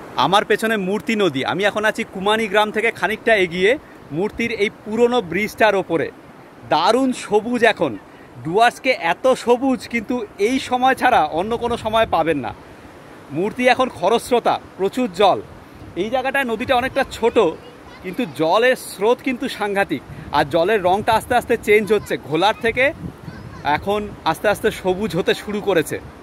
আমার পেছনে মূর্তি নদী। আমি এখন আছি কুমানি গ্রাম থেকে খানিকটা এগিয়ে মূর্তির এই পুরনো ব্রিজটার ওপরে। দারুণ সবুজ এখন, ডুয়ার্সকে এত সবুজ কিন্তু এই সময় ছাড়া অন্য কোনো সময় পাবেন না। মূর্তি এখন খরস্রোতা, প্রচুর জল। এই জায়গাটায় নদীটা অনেকটা ছোট, কিন্তু জলের স্রোত কিন্তু সাংঘাতিক। আর জলের রঙটা আস্তে আস্তে চেঞ্জ হচ্ছে, ঘোলার থেকে এখন আস্তে আস্তে সবুজ হতে শুরু করেছে।